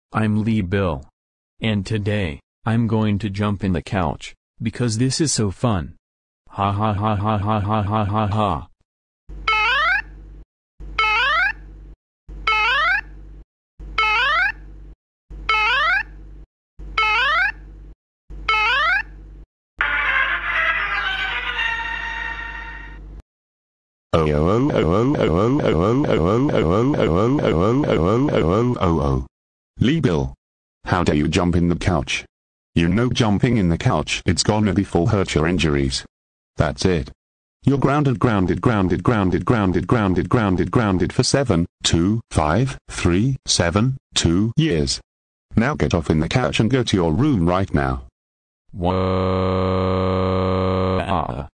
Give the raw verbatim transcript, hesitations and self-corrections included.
I'm Lee Bill. And today, I'm going to jump in the couch, because this is so fun. Ha ha ha ha ha ha ha ha ha. Oh oh oh oh oh oh oh oh oh oh oh oh oh oh oh. Lee Bill. How dare you jump in the couch? You know jumping in the couch, it's gonna be full hurt your injuries. That's it. You're grounded grounded grounded grounded grounded grounded grounded grounded for seven, two, five, three, seven, two years. Now get off in the couch and go to your room right now. Whoa.